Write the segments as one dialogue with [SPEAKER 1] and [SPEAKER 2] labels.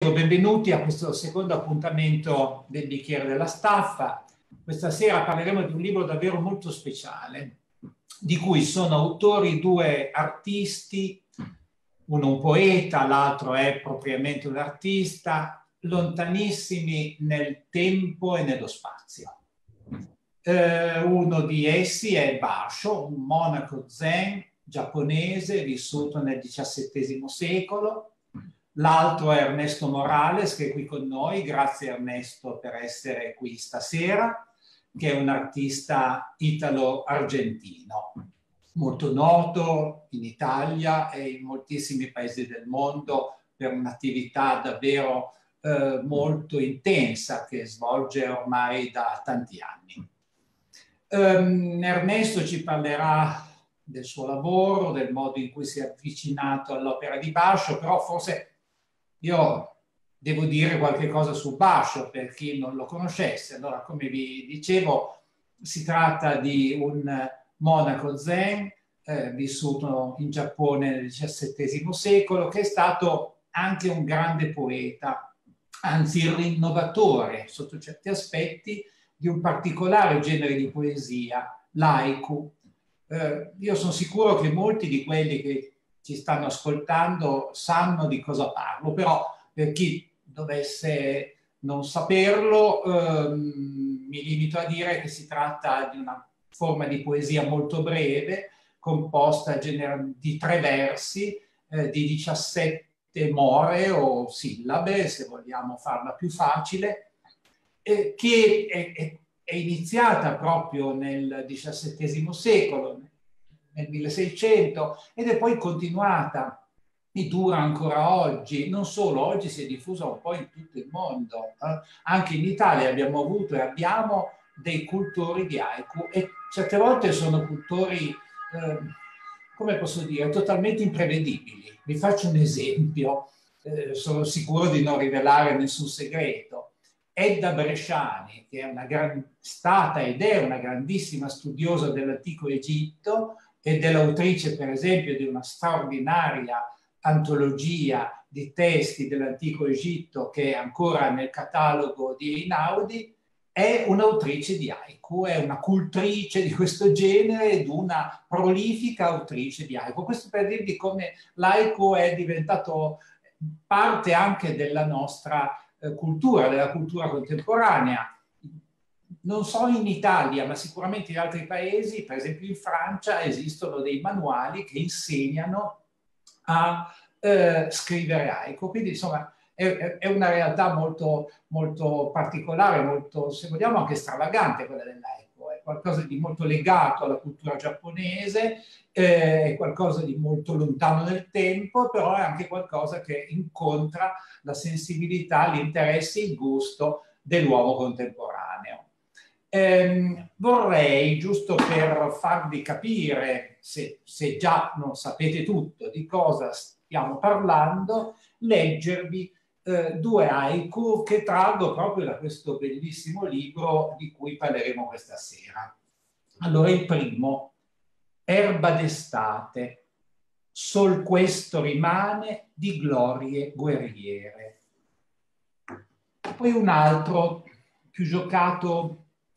[SPEAKER 1] Benvenuti a questo secondo appuntamento del Bicchiere della Staffa. Questa sera parleremo di un libro davvero molto speciale, di cui sono autori due artisti, uno un poeta, l'altro è propriamente un artista, lontanissimi nel tempo e nello spazio. Uno di essi è Basho, un monaco zen giapponese vissuto nel XVII secolo. L'altro è Ernesto Morales, che è qui con noi. Grazie Ernesto per essere qui stasera, che è un artista italo-argentino, molto noto in Italia e in moltissimi paesi del mondo per un'attività davvero molto intensa che svolge ormai da tanti anni. Ernesto ci parlerà del suo lavoro, del modo in cui si è avvicinato all'opera di Basho, però forse io devo dire qualche cosa su Basho per chi non lo conoscesse. Allora, come vi dicevo, si tratta di un monaco zen vissuto in Giappone nel XVII secolo, che è stato anche un grande poeta, anzi il rinnovatore sotto certi aspetti di un particolare genere di poesia, l'haiku. Io sono sicuro che molti di quelli che ci stanno ascoltando sanno di cosa parlo, però per chi dovesse non saperlo, mi limito a dire che si tratta di una forma di poesia molto breve, composta di 3 versi, di 17 more o sillabe, se vogliamo farla più facile, che è iniziata proprio nel XVII secolo, nel 1600, ed è poi continuata e dura ancora oggi. Non solo, oggi si è diffusa un po' in tutto il mondo. Anche in Italia abbiamo avuto e abbiamo dei cultori di haiku, e certe volte sono cultori, come posso dire, totalmente imprevedibili. Vi faccio un esempio, sono sicuro di non rivelare nessun segreto. Edda Bresciani, che è stata ed è una grandissima studiosa dell'antico Egitto ed è l'autrice, per esempio, di una straordinaria antologia di testi dell'antico Egitto che è ancora nel catalogo di Einaudi, è un'autrice di haiku, è una cultrice di questo genere ed una prolifica autrice di haiku. Questo per dirvi come l'haiku è diventato parte anche della nostra cultura, della cultura contemporanea. Non so in Italia, ma sicuramente in altri paesi, per esempio in Francia, esistono dei manuali che insegnano a scrivere haiku. Quindi insomma è una realtà molto, molto particolare, molto, se vogliamo, anche stravagante quella dell'haiku. È qualcosa di molto legato alla cultura giapponese, è qualcosa di molto lontano nel tempo, però è anche qualcosa che incontra la sensibilità, l'interesse, il gusto dell'uomo contemporaneo. Vorrei, giusto per farvi capire, se già non sapete tutto di cosa stiamo parlando, leggervi 2 haiku che traggo proprio da questo bellissimo libro di cui parleremo questa sera. Allora, il primo: erba d'estate, sol questo rimane di glorie guerriere. Poi un altro più giocato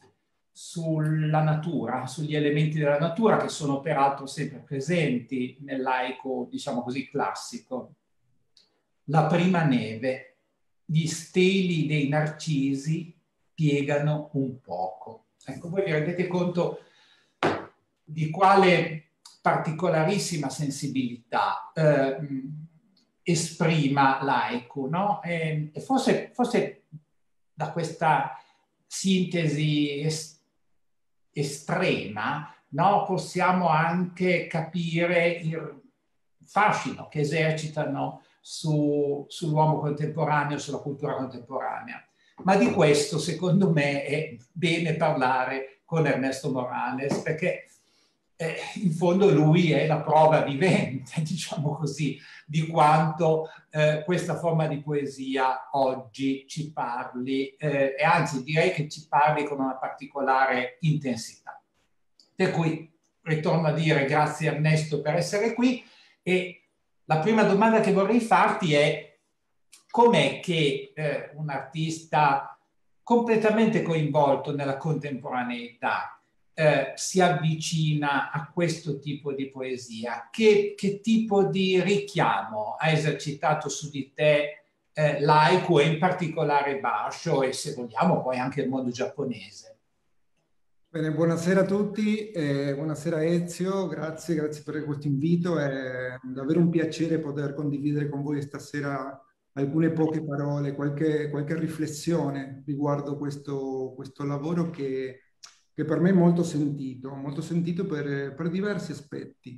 [SPEAKER 1] sulla natura, sugli elementi della natura, che sono peraltro sempre presenti nell'haiku, diciamo così, classico. La prima neve, gli steli dei narcisi piegano un poco. Ecco, voi vi rendete conto di quale particolarissima sensibilità esprima l'haiku, no? E forse da questa sintesi estrema, no, possiamo anche capire il fascino che esercitano sull'uomo contemporaneo, sulla cultura contemporanea. Ma di questo, secondo me, è bene parlare con Ernesto Morales, perché in fondo lui è la prova vivente, diciamo così, di quanto questa forma di poesia oggi ci parli, e anzi direi che ci parli con una particolare intensità. Per cui ritorno a dire grazie Ernesto per essere qui, e la prima domanda che vorrei farti è: com'è che un artista completamente coinvolto nella contemporaneità si avvicina a questo tipo di poesia? Che tipo di richiamo ha esercitato su di te l'haiku e in particolare Basho e, se vogliamo, poi anche il mondo giapponese?
[SPEAKER 2] Bene, buonasera a tutti, buonasera Ezio, grazie per questo invito, è davvero un piacere poter condividere con voi stasera alcune poche parole, qualche riflessione riguardo questo lavoro che per me è molto sentito per diversi aspetti.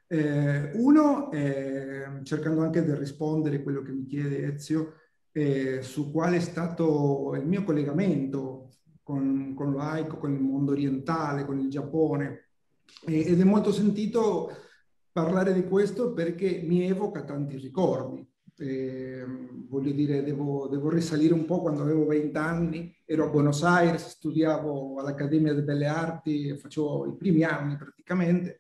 [SPEAKER 2] Uno, cercando anche di rispondere a quello che mi chiede Ezio, su quale è stato il mio collegamento con l'Aico, con il mondo orientale, con il Giappone. Ed è molto sentito parlare di questo perché mi evoca tanti ricordi. Voglio dire, devo risalire un po' quando avevo 20 anni, ero a Buenos Aires, studiavo all'Accademia delle Belle Arti, facevo i primi anni praticamente.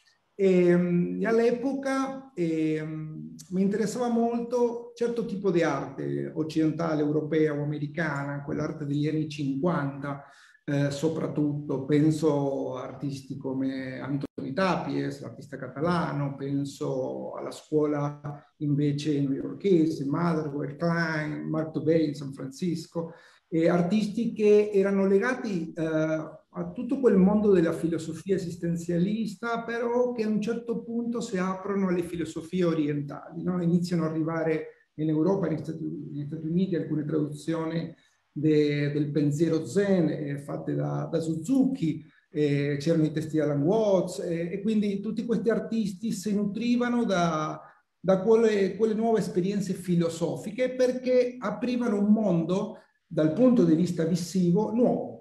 [SPEAKER 2] E all'epoca mi interessava molto certo tipo di arte occidentale, europea o americana, quell'arte degli anni 50, soprattutto penso a artisti come Anthony Tapies, l'artista catalano, penso alla scuola invece newyorkese, Motherwell, Klein, Mark Twain, San Francisco, e artisti che erano legati a tutto quel mondo della filosofia esistenzialista, però che a un certo punto si aprono alle filosofie orientali, no? Iniziano ad arrivare in Europa, negli Stati Uniti, alcune traduzioni del pensiero zen fatte da Suzuki, c'erano i testi di Alan Watts, e quindi tutti questi artisti si nutrivano da quelle nuove esperienze filosofiche perché aprivano un mondo dal punto di vista visivo nuovo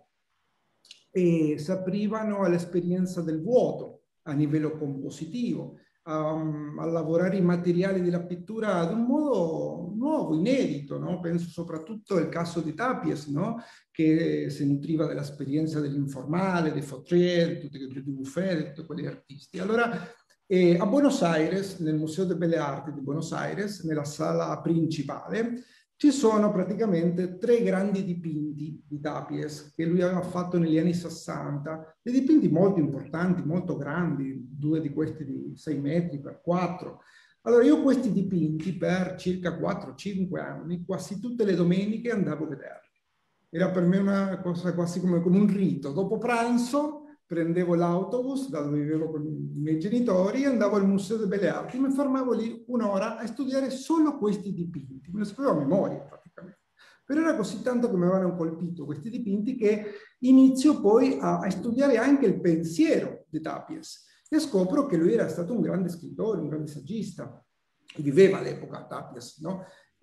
[SPEAKER 2] e si aprivano all'esperienza del vuoto a livello compositivo, a lavorare i materiali della pittura ad un modo nuovo, inedito, no? Penso soprattutto al caso di Tapies, no? Che si nutriva dell'esperienza dell'informale, di Fautrier, di Buffet, di tutti quegli artisti. Allora, a Buenos Aires, nel Museo de Belle Arti di Buenos Aires, nella sala principale, ci sono praticamente 3 grandi dipinti di Tapies che lui aveva fatto negli anni 60, dei dipinti molto importanti, molto grandi, 2 di questi di 6 metri per 4. Allora io questi dipinti per circa 4-5 anni, quasi tutte le domeniche andavo a vederli. Era per me una cosa quasi come un rito. Dopo pranzo prendevo l'autobus da dove vivevo con i miei genitori e andavo al Museo delle Belle Arti, mi fermavo lì un'ora a studiare solo questi dipinti, me lo sapevo a memoria praticamente. Però era così tanto che mi avevano colpito questi dipinti che inizio poi a studiare anche il pensiero di Tapies e scopro che lui era stato un grande scrittore, un grande saggista, viveva all'epoca Tapies, no?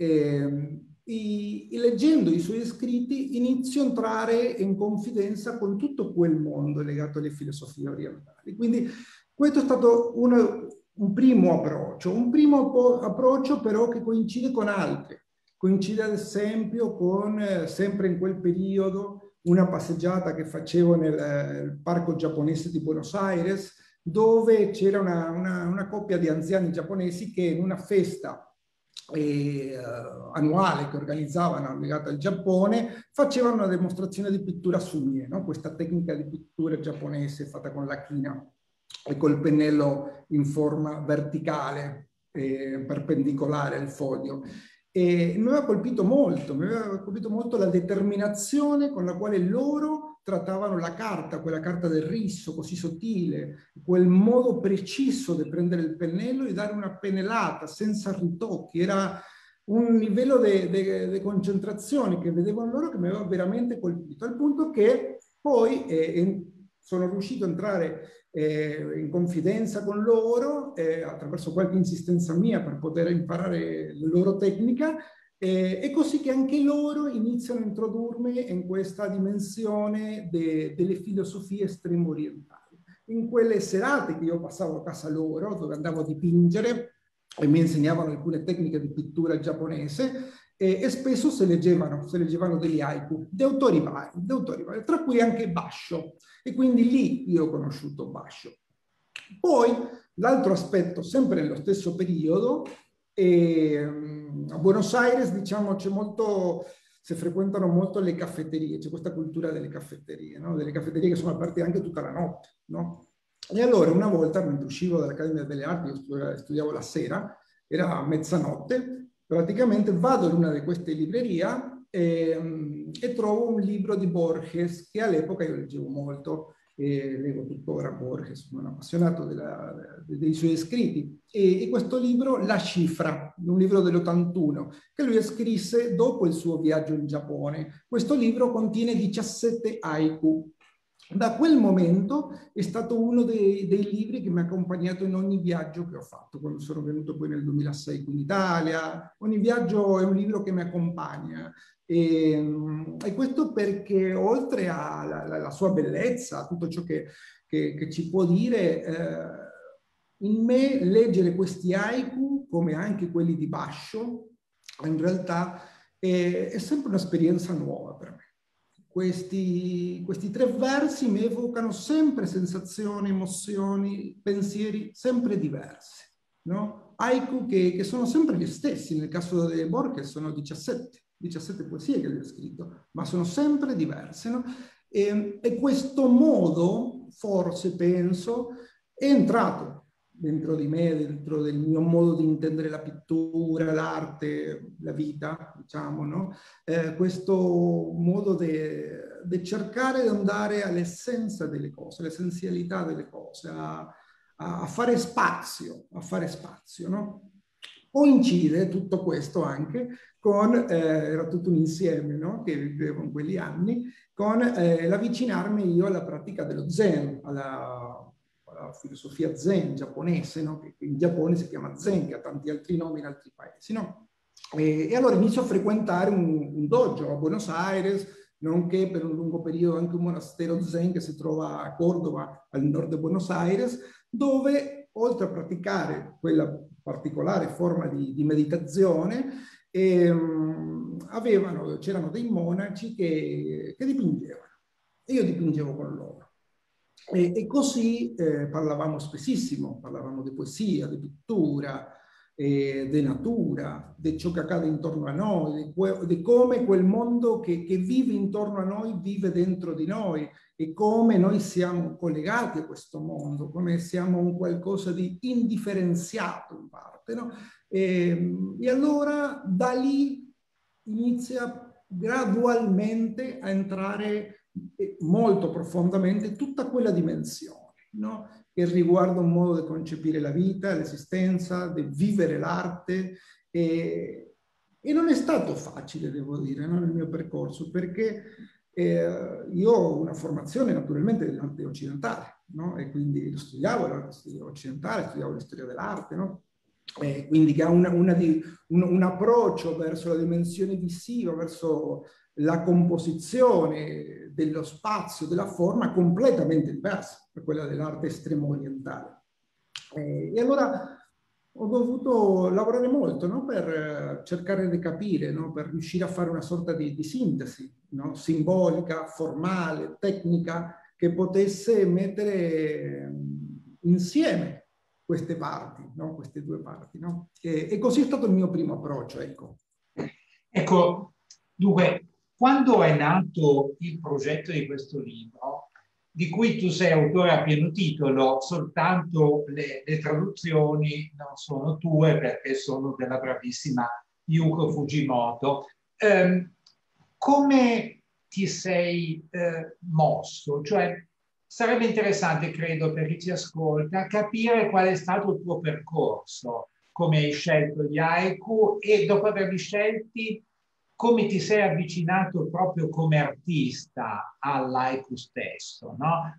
[SPEAKER 2] E leggendo i suoi scritti inizio a entrare in confidenza con tutto quel mondo legato alle filosofie orientali. Quindi questo è stato un primo approccio però che coincide con altri. Coincide ad esempio con, sempre in quel periodo, una passeggiata che facevo nel parco giapponese di Buenos Aires, dove c'era una coppia di anziani giapponesi che in una festa annuale che organizzavano legata al Giappone facevano una dimostrazione di pittura sumie, no? Questa tecnica di pittura giapponese fatta con la china e col pennello in forma verticale, perpendicolare al foglio. E mi aveva colpito molto la determinazione con la quale loro trattavano la carta, quella carta del riso così sottile, quel modo preciso di prendere il pennello e dare una pennellata senza ritocchi. Era un livello di concentrazione che vedevo in loro che mi aveva veramente colpito, al punto che poi sono riuscito a entrare in confidenza con loro attraverso qualche insistenza mia per poter imparare la loro tecnica, e così che anche loro iniziano a introdurmi in questa dimensione delle filosofie estremo orientali. In quelle serate che io passavo a casa loro, dove andavo a dipingere e mi insegnavano alcune tecniche di pittura giapponese, e spesso se leggevano degli haiku di autori vari, tra cui anche Basho, e quindi lì io ho conosciuto Basho. Poi l'altro aspetto, sempre nello stesso periodo, E a Buenos Aires, diciamo, c'è molto, si frequentano molto le caffetterie, c'è questa cultura delle caffetterie, no? Delle caffetterie che sono aperte anche tutta la notte, no? E allora una volta, mentre uscivo dall'Accademia delle Arti, io studiavo la sera, era mezzanotte, praticamente vado in una di queste librerie e trovo un libro di Borges che all'epoca io leggevo molto, e leggo tuttora Borges, sono un appassionato dei suoi scritti. E questo libro, La Cifra, un libro dell'81, che lui scrisse dopo il suo viaggio in Giappone. Questo libro contiene 17 haiku. Da quel momento è stato uno dei libri che mi ha accompagnato in ogni viaggio che ho fatto, quando sono venuto poi nel 2006 qui in Italia. Ogni viaggio è un libro che mi accompagna. E questo perché oltre alla sua bellezza, a tutto ciò che ci può dire, in me leggere questi haiku, come anche quelli di Basho, in realtà è sempre un'esperienza nuova per me. Questi 3 versi mi evocano sempre sensazioni, emozioni, pensieri sempre diversi, no? Haiku che sono sempre gli stessi, nel caso delle Borges sono 17 poesie che lui ha scritto, ma sono sempre diverse, no? E questo modo, forse penso, è entrato dentro di me, dentro del mio modo di intendere la pittura, l'arte, la vita, diciamo, no? Questo modo di cercare di andare all'essenza delle cose, all'essenzialità delle cose, a fare spazio, no? Coincide tutto questo anche con, era tutto un insieme, no? Che vivevo in quegli anni, con l'avvicinarmi io alla pratica dello Zen, alla filosofia Zen giapponese, no? Che in Giappone si chiama Zen, che ha tanti altri nomi in altri paesi, no? E allora inizio a frequentare un dojo a Buenos Aires, nonché per un lungo periodo anche un monastero Zen che si trova a Cordova, al nord di Buenos Aires, dove oltre a praticare quella particolare forma di meditazione, c'erano dei monaci che dipingevano e io dipingevo con loro. E così parlavamo spessissimo, parlavamo di poesia, di pittura, di natura, di ciò che accade intorno a noi, di come quel mondo che vive intorno a noi vive dentro di noi e come noi siamo collegati a questo mondo, come siamo un qualcosa di indifferenziato in parte, no? E allora da lì inizia gradualmente a entrare molto profondamente tutta quella dimensione, no? Che riguarda un modo di concepire la vita, l'esistenza, di vivere l'arte. E non è stato facile, devo dire, no? Nel mio percorso, perché io ho una formazione naturalmente dell'arte occidentale, no? E quindi studiavo l'arte occidentale, studiavo la storia dell'arte, no? Quindi che ha un approccio verso la dimensione visiva, verso la composizione dello spazio, della forma completamente diversa da quella dell'arte estremo orientale. E allora ho dovuto lavorare molto, no? Per cercare di capire, no? Per riuscire a fare una sorta di sintesi, no? Simbolica, formale, tecnica, che potesse mettere insieme queste parti, no? Queste 2 parti, no? E così è stato il mio primo approccio, ecco.
[SPEAKER 1] Ecco, dunque, quando è nato il progetto di questo libro, di cui tu sei autore a pieno titolo, soltanto le traduzioni non sono tue perché sono della bravissima Yuko Fujimoto, come ti sei mosso? Cioè, sarebbe interessante, credo, per chi ci ascolta, capire qual è stato il tuo percorso, come hai scelto gli haiku e dopo averli scelti, come ti sei avvicinato proprio come artista all'haiku stesso, no?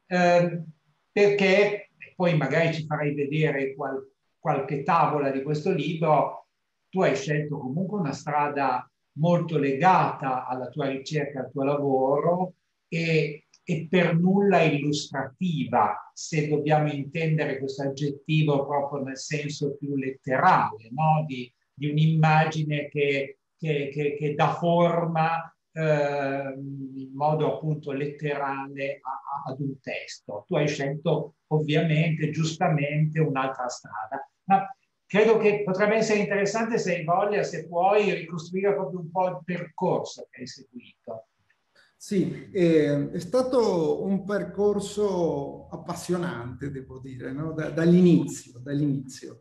[SPEAKER 1] Perché poi magari ci farai vedere qualche tavola di questo libro, tu hai scelto comunque una strada molto legata alla tua ricerca, al tuo lavoro e per nulla illustrativa, se dobbiamo intendere questo aggettivo proprio nel senso più letterale, no? Di un'immagine che dà forma in modo appunto letterale ad un testo. Tu hai scelto ovviamente, giustamente, un'altra strada. Ma credo che potrebbe essere interessante, se hai voglia, se puoi, ricostruire proprio un po' il percorso che hai seguito.
[SPEAKER 2] Sì, è stato un percorso appassionante, devo dire, no? Dall'inizio, dall'inizio.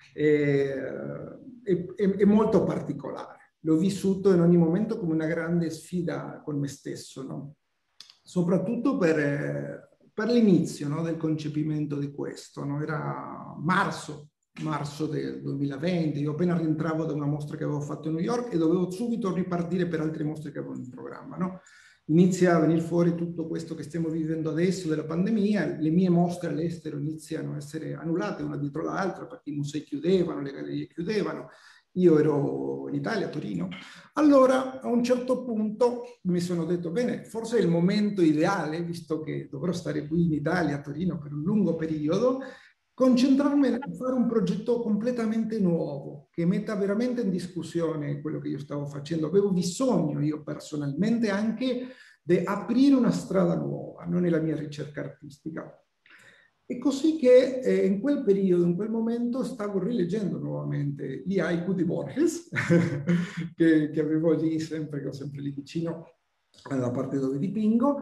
[SPEAKER 2] È molto particolare. L'ho vissuto in ogni momento come una grande sfida con me stesso, no? Soprattutto per l'inizio, no, del concepimento di questo, no? Era marzo del 2020, io appena rientravo da una mostra che avevo fatto a New York e dovevo subito ripartire per altre mostre che avevo in programma, no? Inizia a venire fuori tutto questo che stiamo vivendo adesso della pandemia, le mie mostre all'estero iniziano a essere annullate una dietro l'altra perché i musei chiudevano, le gallerie chiudevano, io ero in Italia, a Torino. Allora, a un certo punto mi sono detto, bene, forse è il momento ideale, visto che dovrò stare qui in Italia, a Torino, per un lungo periodo, concentrarmi a fare un progetto completamente nuovo, che metta veramente in discussione quello che io stavo facendo. Avevo bisogno io personalmente anche di aprire una strada nuova, non nella mia ricerca artistica. E così che in quel periodo, in quel momento, stavo rileggendo nuovamente gli haiku di Borges, che avevo lì sempre, che ho sempre lì vicino alla parte dove dipingo,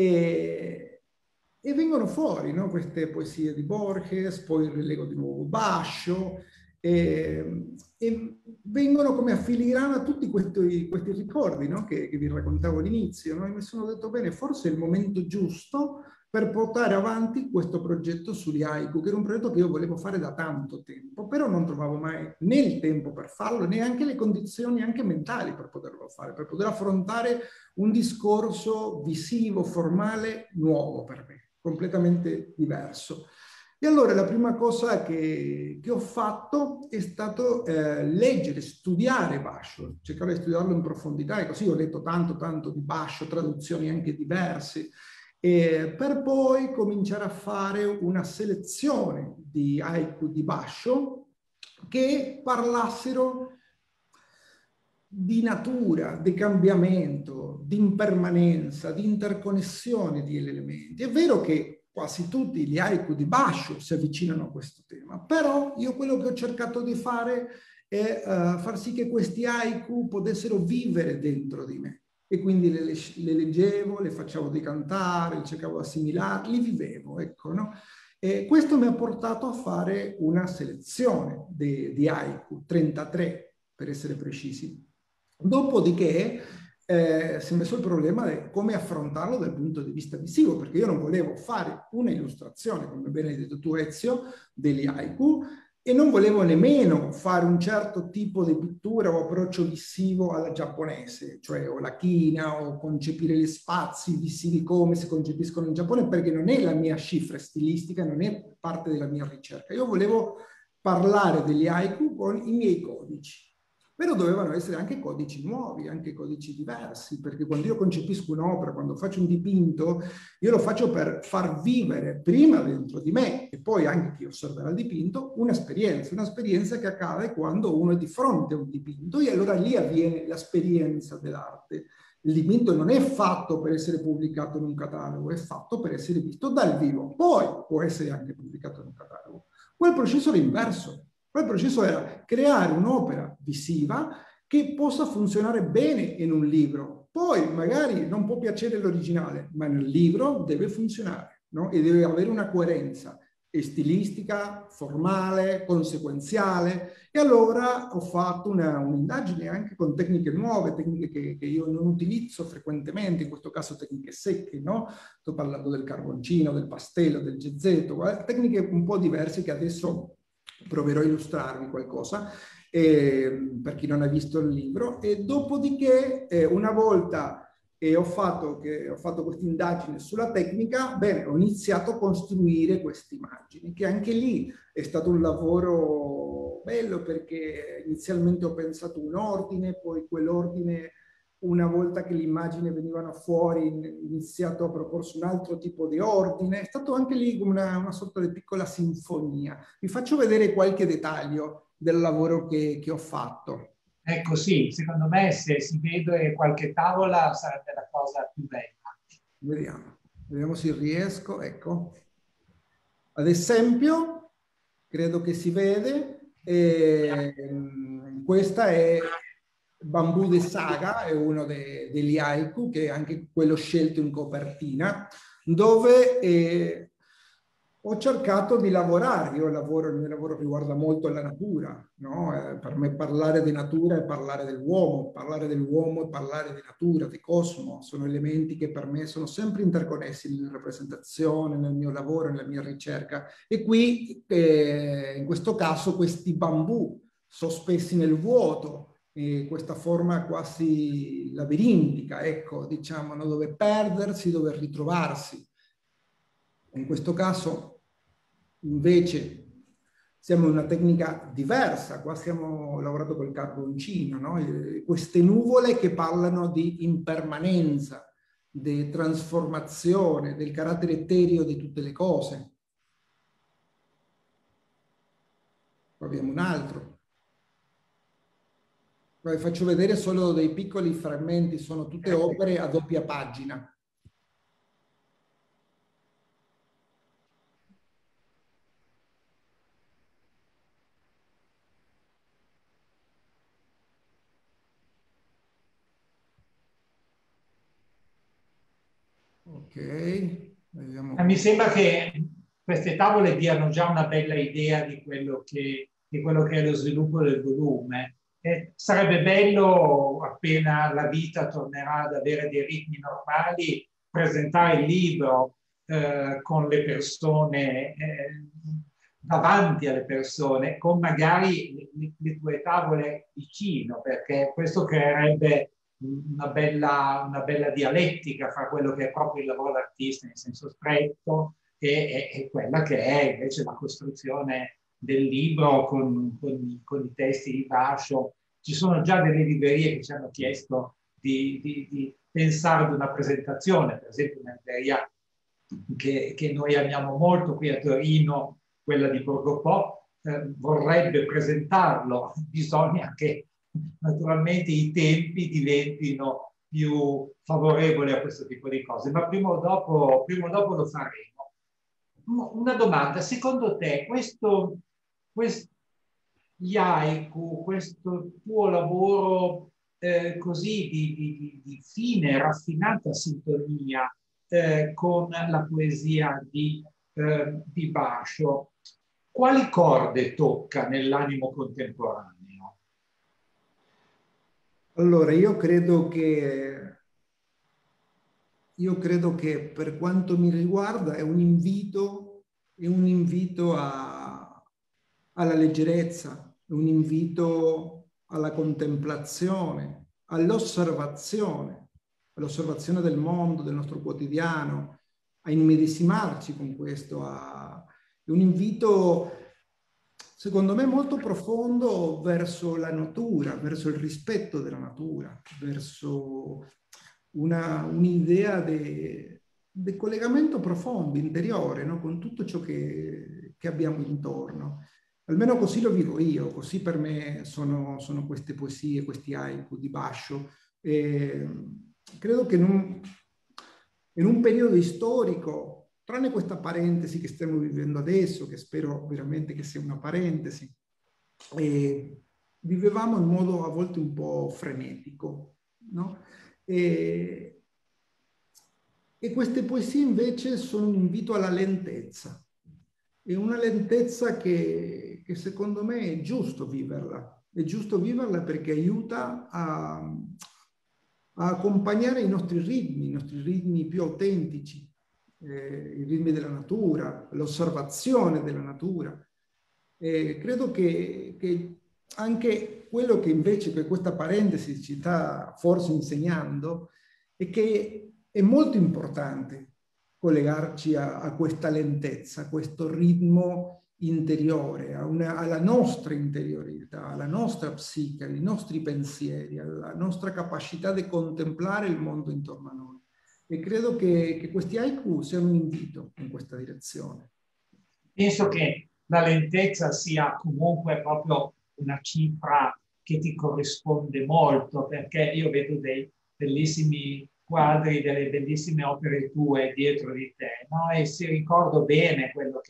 [SPEAKER 2] e vengono fuori, no, queste poesie di Borges, poi rilego di nuovo Bascio, e vengono come a filigrana tutti questi ricordi, no, che vi raccontavo all'inizio. No? E mi sono detto, bene, forse è il momento giusto per portare avanti questo progetto sugli haiku, che era un progetto che io volevo fare da tanto tempo, però non trovavo mai né il tempo per farlo, né anche le condizioni anche mentali per poterlo fare, per poter affrontare un discorso visivo, formale, nuovo per me, completamente diverso. E allora la prima cosa che ho fatto è stato leggere, studiare Basho, cercare di studiarlo in profondità, e così ho letto tanto di Basho, traduzioni anche diverse, per poi cominciare a fare una selezione di haiku di Basho che parlassero di natura, di cambiamento, di impermanenza, di interconnessione di elementi. È vero che quasi tutti gli haiku di Basho si avvicinano a questo tema, però io quello che ho cercato di fare è far sì che questi haiku potessero vivere dentro di me. E quindi le leggevo, le facevo decantare, cercavo di assimilarli, li vivevo, ecco, no? E questo mi ha portato a fare una selezione di haiku, 33 per essere precisi. Dopodiché si è messo il problema di come affrontarlo dal punto di vista visivo, perché io non volevo fare una illustrazione, come ben hai detto tu Ezio, degli haiku, e non volevo nemmeno fare un certo tipo di pittura o approccio visivo alla giapponese, cioè o la china o concepire gli spazi visivi come si concepiscono in Giappone, perché non è la mia cifra stilistica, non è parte della mia ricerca. Io volevo parlare degli haiku con i miei codici. Però dovevano essere anche codici nuovi, anche codici diversi, perché quando io concepisco un'opera, quando faccio un dipinto, io lo faccio per far vivere prima dentro di me e poi anche chi osserverà il dipinto un'esperienza che accade quando uno è di fronte a un dipinto e allora lì avviene l'esperienza dell'arte. Il dipinto non è fatto per essere pubblicato in un catalogo, è fatto per essere visto dal vivo, poi può essere anche pubblicato in un catalogo. Quel processo era inverso. Quel processo era creare un'opera visiva che possa funzionare bene in un libro. Poi magari non può piacere l'originale, ma nel libro deve funzionare, no? E deve avere una coerenza stilistica, formale, conseguenziale. E allora ho fatto un'indagine anche con tecniche nuove, tecniche che io non utilizzo frequentemente, in questo caso tecniche secche, no? Sto parlando del carboncino, del pastello, del gezzetto, tecniche un po' diverse che adesso proverò a illustrarvi qualcosa per chi non ha visto il libro. E dopodiché, una volta ho fatto questa indagine sulla tecnica, bene, ho iniziato a costruire queste immagini, che anche lì è stato un lavoro bello, perché inizialmente ho pensato un ordine, poi quell'ordine, una volta che le immagini venivano fuori, iniziato a proporsi un altro tipo di ordine. È stato anche lì una sorta di piccola sinfonia. Vi faccio vedere qualche dettaglio del lavoro che ho fatto.
[SPEAKER 1] Ecco, sì, secondo me se si vede qualche tavola sarebbe la cosa più bella.
[SPEAKER 2] Vediamo se riesco. Ecco. Ad esempio, credo che si vede. Questa è Bambù de Saga, è uno degli haiku, che è anche quello scelto in copertina, dove ho cercato di lavorare. Il mio lavoro riguarda molto la natura, no? Per me parlare di natura è parlare dell'uomo e parlare di natura, di cosmo, sono elementi che per me sono sempre interconnessi nella rappresentazione, nel mio lavoro, nella mia ricerca. E qui, in questo caso, questi bambù sospesi nel vuoto, questa forma quasi labirintica, ecco, diciamo, no? Dove perdersi, dove ritrovarsi. In questo caso invece siamo in una tecnica diversa, qua stiamo lavorando col carboncino, no? Queste nuvole che parlano di impermanenza, di trasformazione, del carattere etereo di tutte le cose. Poi abbiamo un altro. Poi faccio vedere solo dei piccoli frammenti, sono tutte opere a doppia pagina. Ok, vediamo.
[SPEAKER 1] Mi sembra che queste tavole diano già una bella idea di quello che è lo sviluppo del volume. Sarebbe bello, appena la vita tornerà ad avere dei ritmi normali, presentare il libro con le persone, davanti alle persone, con magari le tue tavole vicino, perché questo creerebbe una bella dialettica fra quello che è proprio il lavoro d'artista in senso stretto e quella che è invece la costruzione del libro con i testi di Basho. Ci sono già delle librerie che ci hanno chiesto di pensare ad una presentazione, per esempio una libreria che noi amiamo molto qui a Torino, quella di Borgo Po, vorrebbe presentarlo. Bisogna che naturalmente i tempi diventino più favorevoli a questo tipo di cose, ma prima o dopo lo faremo. Una domanda: secondo te gli haiku, questo tuo lavoro così di fine, raffinata sintonia con la poesia di Basho, quali corde tocca nell'animo contemporaneo?
[SPEAKER 2] Allora, io credo che per quanto mi riguarda è un invito alla leggerezza, è un invito alla contemplazione, all'osservazione del mondo, del nostro quotidiano, a immedesimarci con questo. È un invito, secondo me, molto profondo verso la natura, verso il rispetto della natura, verso un'idea del collegamento profondo, interiore, no? Con tutto ciò che abbiamo intorno. Almeno così lo vivo io, così per me sono queste poesie, questi haiku di Basho. Credo che in un periodo storico, tranne questa parentesi che stiamo vivendo adesso, che spero veramente che sia una parentesi, vivevamo in modo a volte un po' frenetico, no? E queste poesie invece sono un invito alla lentezza. È una lentezza che secondo me è giusto viverla. È giusto viverla perché aiuta a accompagnare i nostri ritmi più autentici, i ritmi della natura, l'osservazione della natura. Credo che anche quello che invece per questa parentesi ci sta forse insegnando è che è molto importante collegarci a questa lentezza, a questo ritmo interiore, alla nostra interiorità, alla nostra psiche, ai nostri pensieri, alla nostra capacità di contemplare il mondo intorno a noi. E credo che questi haiku siano un invito in questa direzione.
[SPEAKER 1] Penso che la lentezza sia comunque proprio una cifra che ti corrisponde molto, perché io vedo dei bellissimi quadri, delle bellissime opere tue dietro di te, no? E si ricordo bene quello che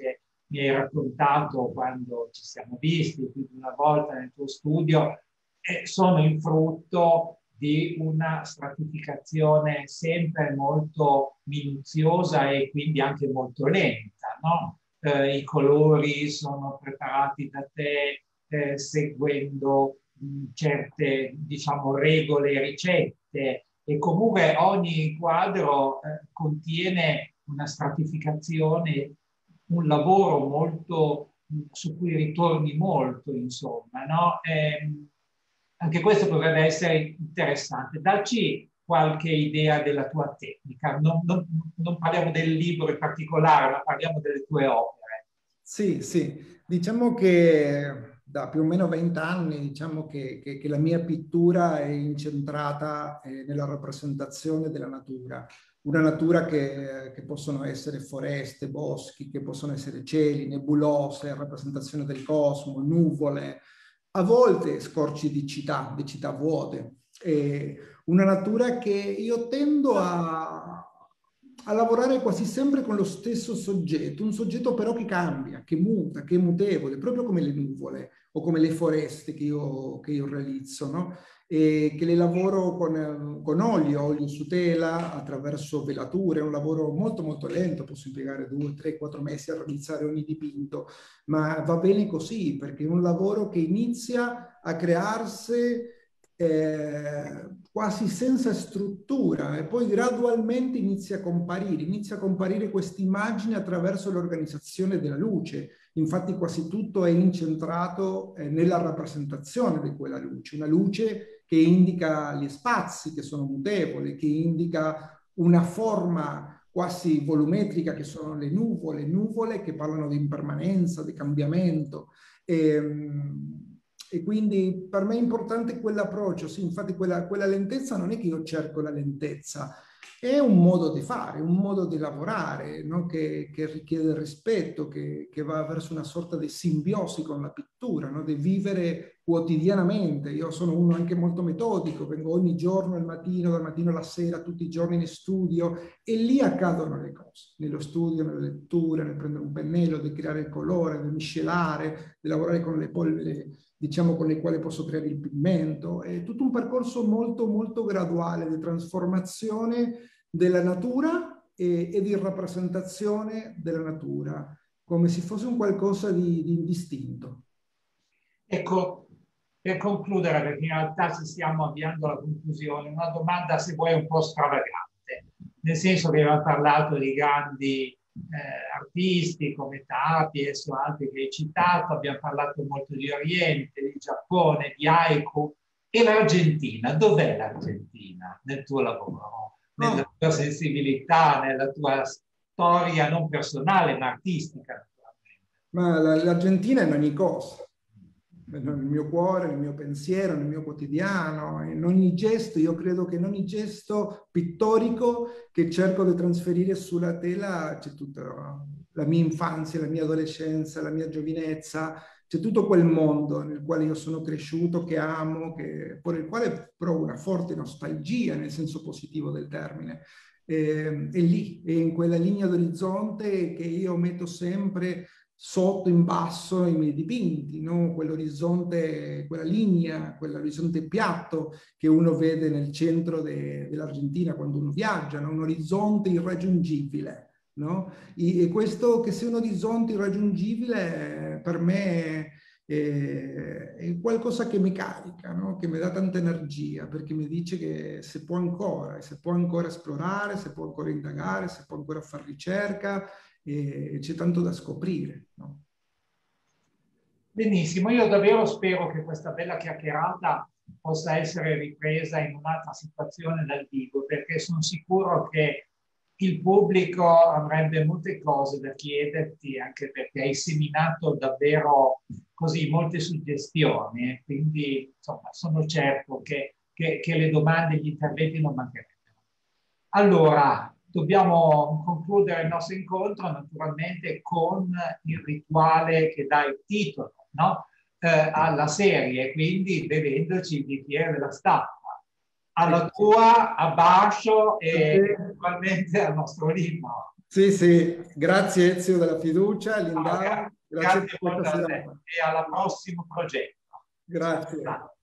[SPEAKER 1] mi hai raccontato quando ci siamo visti più di una volta nel tuo studio, sono il frutto di una stratificazione sempre molto minuziosa e quindi anche molto lenta, no? I colori sono preparati da te seguendo certe, diciamo, regole e ricette, e comunque ogni quadro contiene una stratificazione, un lavoro molto su cui ritorni molto, insomma, no? Anche questo potrebbe essere interessante. Dacci qualche idea della tua tecnica. Non parliamo del libro in particolare, ma parliamo delle tue opere.
[SPEAKER 2] Sì, sì, diciamo che da più o meno 20 anni diciamo che la mia pittura è incentrata nella rappresentazione della natura. Una natura che possono essere foreste, boschi, che possono essere cieli, nebulose, rappresentazione del cosmo, nuvole, a volte scorci di città vuote. Una natura che io tendo a lavorare quasi sempre con lo stesso soggetto, un soggetto però che cambia, che muta, che è mutevole, proprio come le nuvole o come le foreste che io realizzo, no? E che le lavoro con olio su tela, attraverso velature, è un lavoro molto molto lento, posso impiegare 2, 3, 4 mesi a realizzare ogni dipinto, ma va bene così, perché è un lavoro che inizia a crearsi quasi senza struttura e poi gradualmente inizia a comparire questa immagine attraverso l'organizzazione della luce. Infatti quasi tutto è incentrato nella rappresentazione di quella luce, una luce che indica gli spazi che sono mutevoli, che indica una forma quasi volumetrica che sono le nuvole che parlano di impermanenza, di cambiamento. E quindi per me è importante quell'approccio, sì, infatti quella lentezza non è che io cerco la lentezza, è un modo di fare, un modo di lavorare, no? Che richiede rispetto, che va verso una sorta di simbiosi con la pittura, no? Di vivere quotidianamente. Io sono uno anche molto metodico, vengo ogni giorno al mattino, dal mattino alla sera, tutti i giorni in studio, e lì accadono le cose, nello studio, nella lettura, nel prendere un pennello, di creare il colore, di miscelare, di lavorare con le polveri, diciamo, con le quali posso creare il pigmento. È tutto un percorso molto, molto graduale di trasformazione della natura e di rappresentazione della natura, come se fosse un qualcosa di indistinto.
[SPEAKER 1] Ecco, per concludere, perché in realtà ci stiamo avviando alla conclusione, una domanda, se vuoi, un po' stravagante, nel senso che abbiamo parlato di grandi artisti come Tapies o altri che hai citato, abbiamo parlato molto di Oriente, di Giappone, di haiku, e l'Argentina. Dov'è l'Argentina nel tuo lavoro, nella tua sensibilità, nella tua storia non personale ma artistica?
[SPEAKER 2] Ma l'Argentina è in ogni cosa, nel mio cuore, nel mio pensiero, nel mio quotidiano, in ogni gesto. Io credo che in ogni gesto pittorico che cerco di trasferire sulla tela c'è tutta la mia infanzia, la mia adolescenza, la mia giovinezza, c'è tutto quel mondo nel quale io sono cresciuto, che amo, per il quale provo una forte nostalgia nel senso positivo del termine. È lì, è in quella linea d'orizzonte che io metto sempre sotto, in basso, i miei dipinti, no? Quell'orizzonte, quella linea, quell'orizzonte piatto che uno vede nel centro dell'Argentina quando uno viaggia, no? Un orizzonte irraggiungibile, no? E questo, che sia un orizzonte irraggiungibile, per me è qualcosa che mi carica, no? Che mi dà tanta energia, perché mi dice che si può ancora esplorare, si può ancora indagare, si può ancora fare ricerca, e c'è tanto da scoprire, no?
[SPEAKER 1] Benissimo, io davvero spero che questa bella chiacchierata possa essere ripresa in un'altra situazione dal vivo, perché sono sicuro che il pubblico avrebbe molte cose da chiederti, anche perché hai seminato davvero così molte suggestioni, e quindi insomma sono certo che le domande e gli interventi non mancherebbero. Allora, dobbiamo concludere il nostro incontro naturalmente con il rituale che dà il titolo, no? Alla serie, quindi bevendoci il bicchiere della stampa. Alla tua, a Bascio e naturalmente al nostro libro.
[SPEAKER 2] Sì, sì, grazie Ezio della fiducia, Lindau, grazie
[SPEAKER 1] Grazie
[SPEAKER 2] per
[SPEAKER 1] molto
[SPEAKER 2] questa
[SPEAKER 1] a te
[SPEAKER 2] serata.
[SPEAKER 1] e al prossimo progetto.
[SPEAKER 2] Grazie.
[SPEAKER 1] Ciao.